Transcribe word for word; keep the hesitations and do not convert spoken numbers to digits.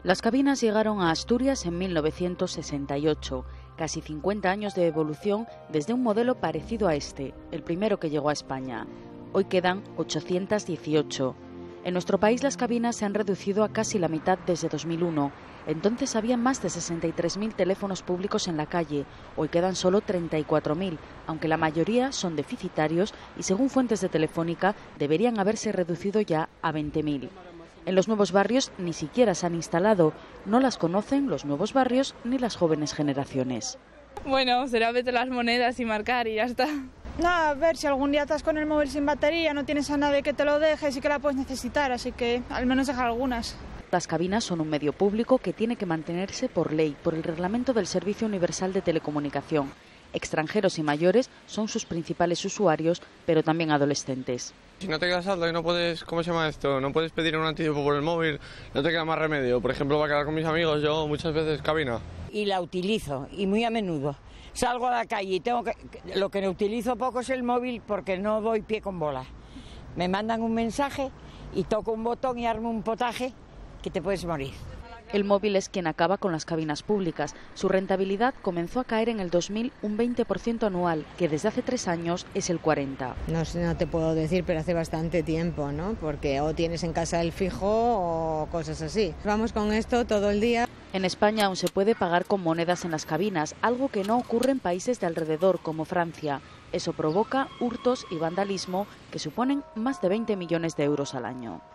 Las cabinas llegaron a Asturias en mil novecientos sesenta y ocho, casi cincuenta años de evolución desde un modelo parecido a este, el primero que llegó a España. Hoy quedan ochocientas dieciocho. En nuestro país las cabinas se han reducido a casi la mitad desde dos mil uno. Entonces había más de sesenta y tres mil teléfonos públicos en la calle. Hoy quedan solo treinta y cuatro mil, aunque la mayoría son deficitarios y según fuentes de Telefónica deberían haberse reducido ya a veinte mil. En los nuevos barrios ni siquiera se han instalado. No las conocen los nuevos barrios ni las jóvenes generaciones. Bueno, será meter las monedas y marcar y ya está. No, a ver, si algún día estás con el móvil sin batería, no tienes a nadie que te lo deje, sí que la puedes necesitar, así que al menos dejar algunas. Las cabinas son un medio público que tiene que mantenerse por ley, por el Reglamento del Servicio Universal de Telecomunicación. Extranjeros y mayores son sus principales usuarios, pero también adolescentes. Si no te quedas saldo y no puedes, ¿cómo se llama esto? No puedes pedir un antídoto por el móvil, no te queda más remedio. Por ejemplo, para quedar con mis amigos, yo muchas veces cabina. Y la utilizo, y muy a menudo. Salgo a la calle y tengo que... Lo que no utilizo poco es el móvil porque no doy pie con bola. Me mandan un mensaje y toco un botón y armo un potaje que te puedes morir. El móvil es quien acaba con las cabinas públicas. Su rentabilidad comenzó a caer en el dos mil un veinte por ciento anual, que desde hace tres años es el cuarenta por ciento. No sé, no te puedo decir, pero hace bastante tiempo, ¿no? Porque o tienes en casa el fijo o cosas así. Vamos con esto todo el día. En España aún se puede pagar con monedas en las cabinas, algo que no ocurre en países de alrededor, como Francia. Eso provoca hurtos y vandalismo que suponen más de veinte millones de euros al año.